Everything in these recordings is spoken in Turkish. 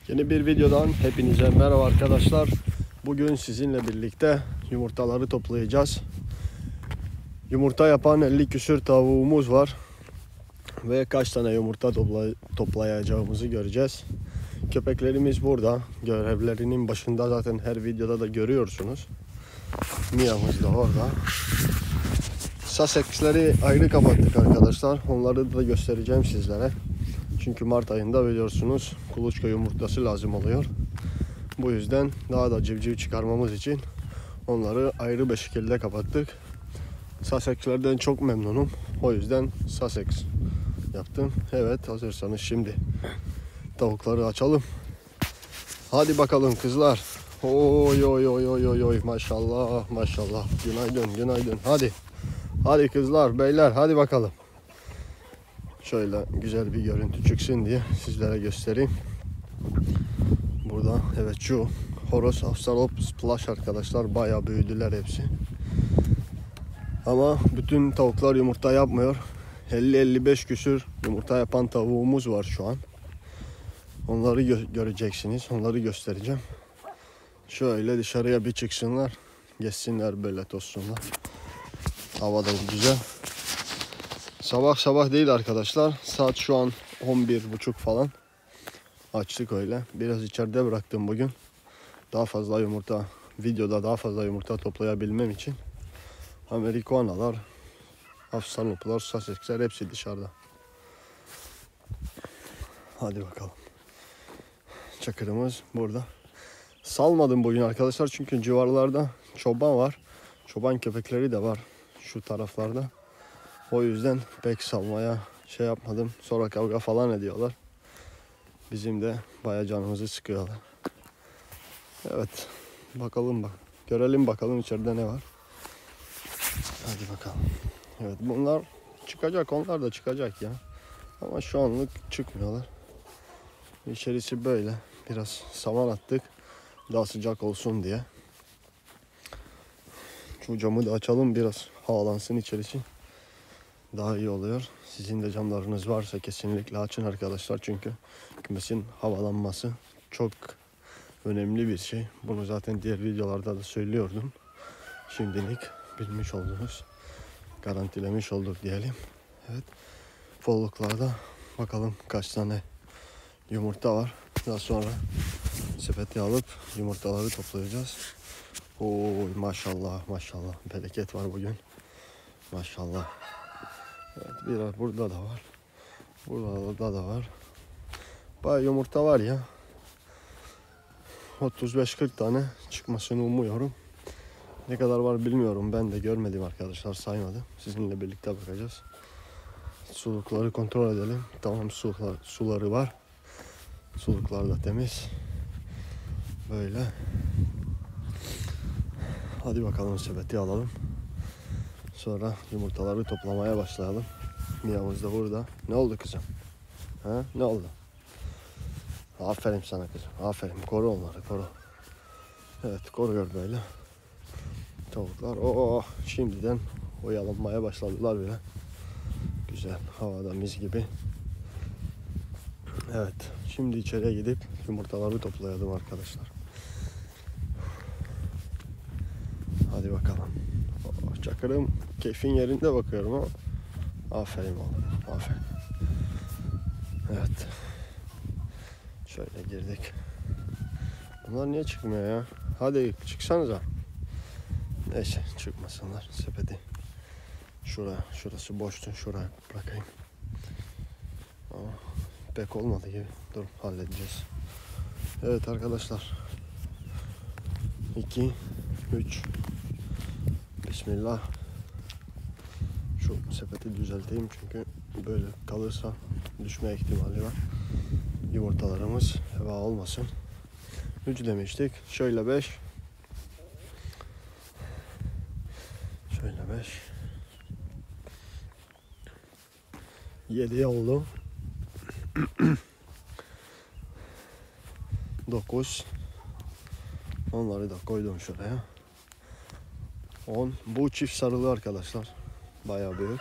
Yeni bir videodan hepinize merhaba arkadaşlar. Bugün sizinle birlikte yumurtaları toplayacağız. Yumurta yapan 50 küsür tavuğumuz var. Ve kaç tane yumurta toplayacağımızı göreceğiz. Köpeklerimiz burada. Görevlerinin başında zaten her videoda da görüyorsunuz. Mia'mız da orada. Sussex'leri ayrı kapattık arkadaşlar. Onları da göstereceğim sizlere. Çünkü Mart ayında biliyorsunuz kuluçka yumurtası lazım oluyor. Bu yüzden daha da civciv çıkarmamız için onları ayrı bir şekilde kapattık. Sussex'lerden çok memnunum. O yüzden Sussex yaptım. Evet, hazırsanız şimdi tavukları açalım. Hadi bakalım kızlar. Oy oy oy oy oy oy, maşallah maşallah. Günaydın günaydın. Hadi kızlar beyler, hadi bakalım. Şöyle güzel bir görüntü çıksın diye sizlere göstereyim. Burada evet şu horoz Australopithecus splash arkadaşlar, bayağı büyüdüler hepsi. Ama bütün tavuklar yumurta yapmıyor. 50-55 küsür yumurta yapan tavuğumuz var şu an. Onları göreceksiniz. Onları göstereceğim. Şöyle dışarıya bir çıksınlar. Geçsinler böyle, tozsunlar. Hava da güzel. Sabah değil arkadaşlar. Saat şu an 11.30 falan. Açtık öyle. Biraz içeride bıraktım bugün. Daha fazla yumurta, videoda daha fazla yumurta toplayabilmem için. Amerikanalar, Australoplar, Sussex'ler hepsi dışarıda. Hadi bakalım. Çakırımız burada. Salmadım bugün arkadaşlar çünkü civarlarda çoban var. Çoban köpekleri de var şu taraflarda. O yüzden pek salmaya şey yapmadım. Sonra kavga falan ediyorlar. Bizim de bayağı canımızı sıkıyorlar. Evet. Bakalım bak. Görelim bakalım içeride ne var. Hadi bakalım. Evet, bunlar çıkacak. Onlar da çıkacak ya. Ama şu anlık çıkmıyorlar. İçerisi böyle. Biraz saman attık. Daha sıcak olsun diye. Şu camı da açalım, biraz havalansın içerisi. Daha iyi oluyor. Sizin de camlarınız varsa kesinlikle açın arkadaşlar. Çünkü kümesin havalanması çok önemli bir şey. Bunu zaten diğer videolarda da söylüyordum. Şimdilik bilmiş oldunuz. Garantilemiş olduk diyelim. Evet. Folluklarda bakalım kaç tane yumurta var. Daha sonra sepeti alıp yumurtaları toplayacağız. Oy maşallah maşallah. Bereket var bugün. Maşallah. Evet, biraz burada da var. Burada da var. Bayağı yumurta var ya. 35-40 tane çıkmasını umuyorum. Ne kadar var bilmiyorum. Ben de görmedim arkadaşlar, saymadım. Sizinle birlikte bakacağız. Sulukları kontrol edelim. Tamam, suları var. Suluklar da temiz. Böyle. Hadi bakalım, sepeti alalım. Sonra yumurtaları toplamaya başlayalım. Mia'mız da burada. Ne oldu kızım? Ha? Ne oldu? Aferin sana kızım. Aferin. Koru onları, koru. Evet, koruyor böyle. Tavuklar. Oo, şimdiden oyalanmaya başladılar bile. Güzel. Havada mis gibi. Evet. Şimdi içeriye gidip yumurtaları toplayalım arkadaşlar. Hadi bakalım. Oo, Çakır'ım keyfin yerinde bakıyorum ama. Aferin oğlum. Aferin. Evet. Şöyle girdik. Bunlar niye çıkmıyor ya? Hadi çıksanıza. Neyse, çıkmasınlar. Sepeti. Şurası boştu. Şuraya bırakayım. Ama pek olmadı gibi. Dur, halledeceğiz. Evet arkadaşlar. 2, 3. Bismillah. Şu sepeti düzelteyim çünkü böyle kalırsa düşme ihtimali var. Yumurtalarımız heva olmasın. 3 demiştik. Şöyle 5. Şöyle 5. 7 oldu. 9. Onları da koydum şuraya. 10. Bu çift sarılı arkadaşlar. Bayağı büyük.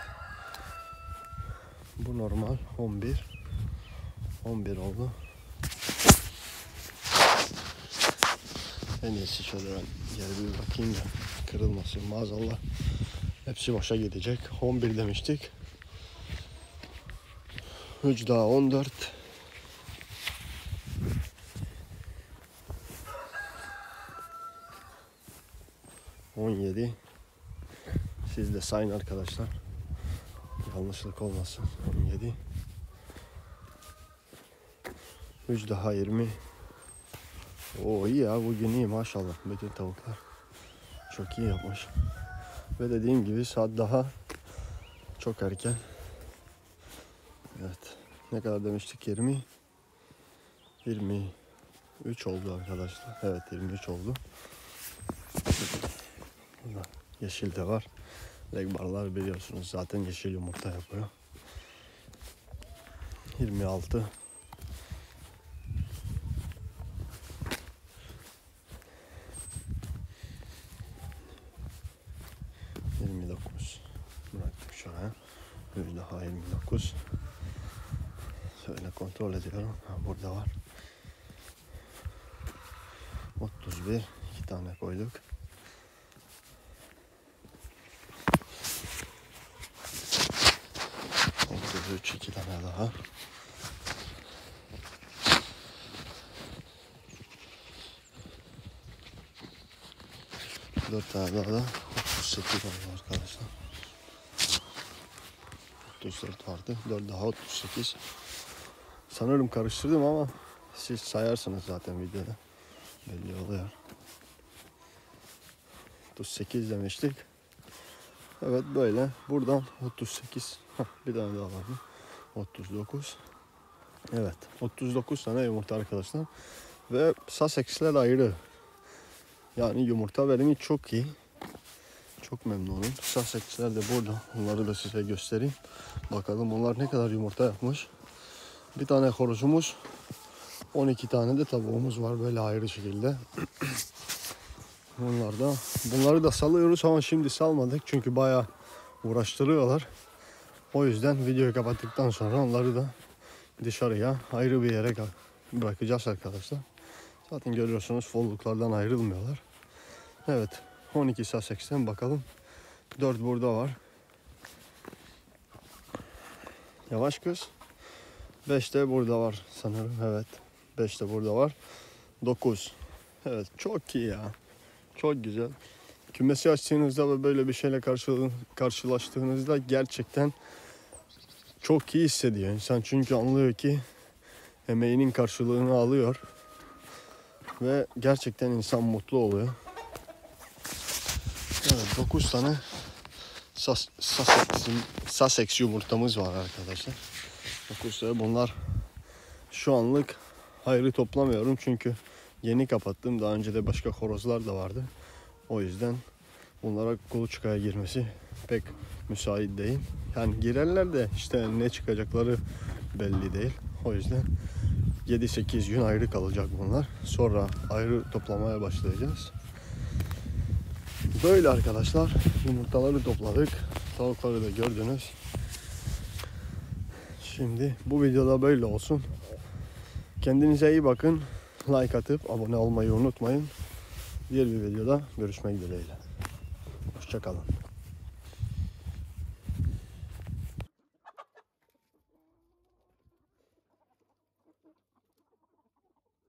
Bu normal. 11. 11 oldu. En iyisi şöyle ben geri bir bakayım da kırılmasın maazallah. Hepsi boşa gidecek. 11 demiştik. 3 daha 14. ...17... Siz de sayın arkadaşlar. Yanlışlık olmasın. 17... 3 daha 20... Oo iyi ya, bugün iyi maşallah. Bütün tavuklar çok iyi yapmış. Ve dediğim gibi saat daha çok erken. Evet. Ne kadar demiştik? 23 oldu arkadaşlar. Evet, 23 oldu. Burada yeşil de var. Legbarlar biliyorsunuz zaten yeşil yumurta yapıyor. 26. Bıraktık şuraya. Bir daha 29. Şöyle kontrol ediyorum. Burada var. 31. 2 tane koyduk. 33. 2 tane daha. Dört tane daha da 38 oldu arkadaşlar. 34 vardı. 4 daha 38. Sanırım karıştırdım ama siz sayarsınız zaten videoda. Belli oluyor. 38 demiştik. Evet böyle. Buradan 38. Bir tane daha vardı. 39. Evet. 39 tane yumurta arkadaşlar. Ve Sussex'ler ayrı. Yani yumurta verimi çok iyi. Çok memnunum. Sussex'ler de burada. Onları da size göstereyim. Bakalım onlar ne kadar yumurta yapmış. Bir tane horozumuz, 12 tane de tavuğumuz var böyle ayrı şekilde. Bunları da salıyoruz ama şimdi salmadık çünkü bayağı uğraştırıyorlar. O yüzden videoyu kapattıktan sonra onları da dışarıya ayrı bir yere bırakacağız arkadaşlar. Zaten görüyorsunuz folluklardan ayrılmıyorlar. Evet, 12 Sussex'ten bakalım. 4 burada var. Yavaş kız. 5 de burada var sanırım. Evet. 5 de burada var. 9. Evet, çok iyi ya. Çok güzel. Kümesi açtığınızda ve böyle bir şeyle karşılaştığınızda gerçekten çok iyi hissediyor insan. Çünkü anlıyor ki emeğinin karşılığını alıyor. Ve gerçekten insan mutlu oluyor. Evet, 9 tane Sussex yumurtamız var arkadaşlar. 9 tane. Bunlar şu anlık hayrı toplamıyorum çünkü yeni kapattım. Daha önce de başka horozlar da vardı. O yüzden bunlara kuluçkaya girmesi pek müsait değil. Yani girerler de işte ne çıkacakları belli değil. O yüzden 7-8 gün ayrı kalacak bunlar. Sonra ayrı toplamaya başlayacağız. Böyle arkadaşlar, yumurtaları topladık. Tavukları da gördünüz. Şimdi bu videoda böyle olsun. Kendinize iyi bakın. Like atıp abone olmayı unutmayın. Diğer bir videoda görüşmek dileğiyle. Hoşça kalın.